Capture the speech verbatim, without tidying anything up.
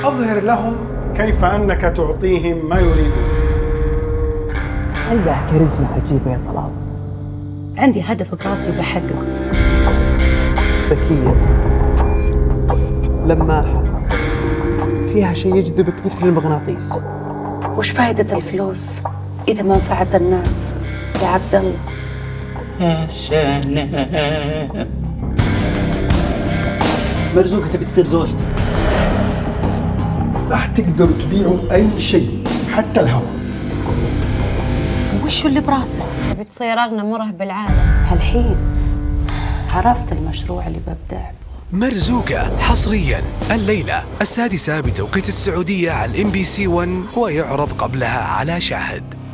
أظهر لهم كيف أنك تعطيهم ما يريدون. عندها كاريزما عجيبة يا طلال. عندي هدف براسي وبحققه. ذكية، لماحة، فيها شيء يجذبك مثل المغناطيس. وش فائدة الفلوس إذا ما نفعت الناس يا عبد الله؟ يا سلام. مرزوقة تبي تصير زوجتي. راح تقدروا تبيعوا أي شيء حتى الهواء. وش اللي براسه؟ تبي تصير أغنى مرهب بالعالم. هالحين عرفت المشروع اللي ببدأ به. مرزوقة حصريا الليلة السادسة بتوقيت السعودية على الام بي سي واحد ويعرض قبلها على شاهد.